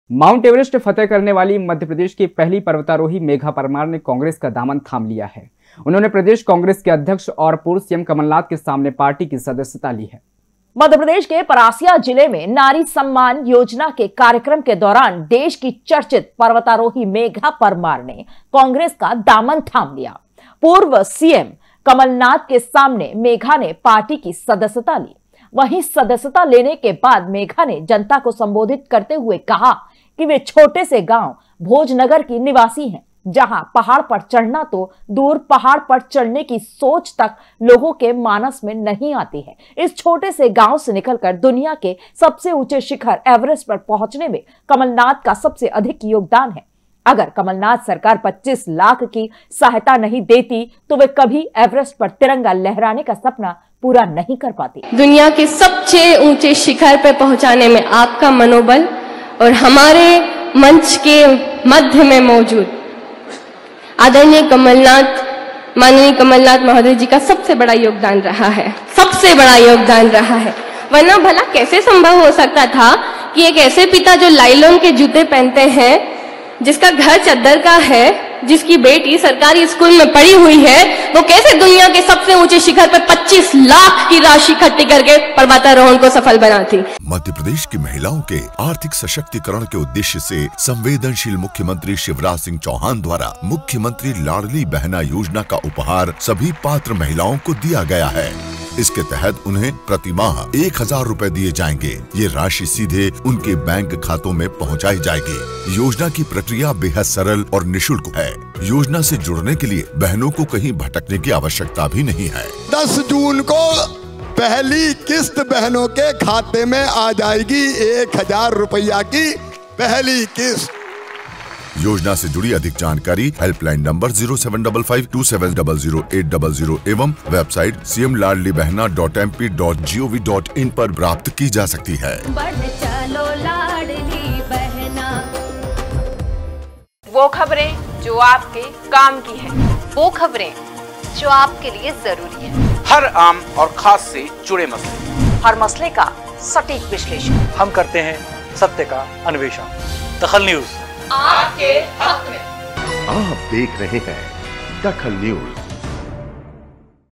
Mount Everest फतेह करने वाली मध्य प्रदेश की पहली पर्वतारोही मेघा परमार ने कांग्रेस का दामन थाम लिया है। उन्होंने प्रदेश कांग्रेस के अध्यक्ष और पूर्व सीएम कमलनाथ के सामने पार्टी की सदस्यता ली है। मध्य प्रदेश के परासिया जिले में नारी सम्मान योजना के कार्यक्रम के दौरान देश की चर्चित पर्वतारोही मेघा परमार ने कांग्रेस का दामन थाम लिया। पूर्व सीएम कमलनाथ के सामने मेघा ने पार्टी की सदस्यता ली। वहीं सदस्यता लेने के बाद मेघा ने जनता को संबोधित करते हुए कहा कि वे छोटे से गांव भोजनगर की निवासी हैं, जहां पहाड़ पर चढ़ना तो दूर, पहाड़ पर चढ़ने की सोच तक लोगों के मानस में नहीं आती है। इस छोटे से गांव से निकलकर दुनिया के सबसे ऊंचे शिखर एवरेस्ट पर पहुंचने में कमलनाथ का सबसे अधिक योगदान है। अगर कमलनाथ सरकार 25 लाख की सहायता नहीं देती तो वे कभी एवरेस्ट पर तिरंगा लहराने का सपना पूरा नहीं कर पाती। दुनिया के सबसे ऊंचे शिखर पर पहुंचाने में आपका मनोबल और हमारे मंच के मध्य में मौजूद आदरणीय कमलनाथ, माननीय कमलनाथ महोदय जी का सबसे बड़ा योगदान रहा है, सबसे बड़ा योगदान रहा है। वरना भला कैसे संभव हो सकता था कि एक ऐसे पिता जो लाइलॉन के जूते पहनते हैं, जिसका घर चद्दर का है, जिसकी बेटी सरकारी स्कूल में पढ़ी हुई है, वो कैसे दुनिया के सबसे ऊंचे शिखर पर 25 लाख की राशि इकट्ठी करके पर्वतारोहण को सफल बनाती। मध्य प्रदेश की महिलाओं के आर्थिक सशक्तिकरण के उद्देश्य से संवेदनशील मुख्यमंत्री शिवराज सिंह चौहान द्वारा मुख्यमंत्री लाडली बहना योजना का उपहार सभी पात्र महिलाओं को दिया गया है। इसके तहत उन्हें प्रति माह 1000 रुपए दिए जाएंगे। ये राशि सीधे उनके बैंक खातों में पहुंचाई जाएगी। योजना की प्रक्रिया बेहद सरल और निशुल्क है। योजना से जुड़ने के लिए बहनों को कहीं भटकने की आवश्यकता भी नहीं है। 10 जून को पहली किस्त बहनों के खाते में आ जाएगी। 1000 रुपया की पहली किस्त। योजना से जुड़ी अधिक जानकारी हेल्पलाइन नंबर 075527000800 एवं वेबसाइट cmladlibehna.mp.gov.in पर प्राप्त की जा सकती है। चलो लाडली बहना। वो खबरें जो आपके काम की है, वो खबरें जो आपके लिए जरूरी है। हर आम और खास से जुड़े मसले, हर मसले का सटीक विश्लेषण हम करते हैं, सत्य का अन्वेषण। दखल न्यूज आपके हक में। आप देख रहे हैं दखल न्यूज।